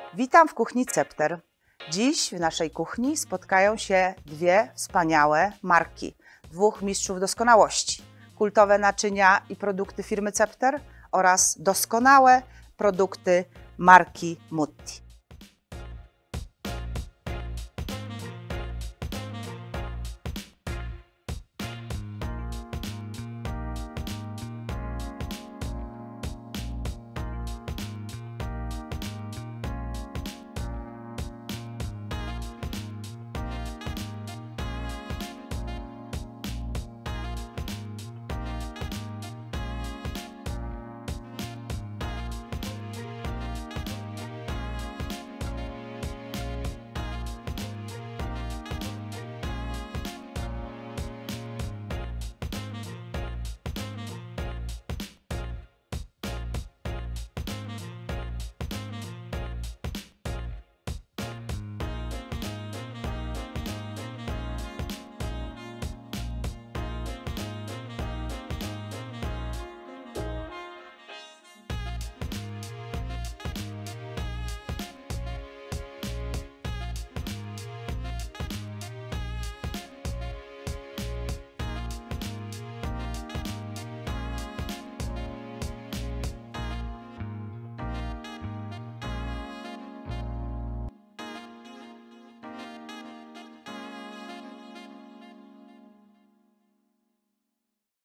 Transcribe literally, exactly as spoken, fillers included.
Witam w kuchni Cepter. Dziś w naszej kuchni spotkają się dwie wspaniałe marki, dwóch mistrzów doskonałości. Kultowe naczynia i produkty firmy Cepter oraz doskonałe produkty marki Mutti.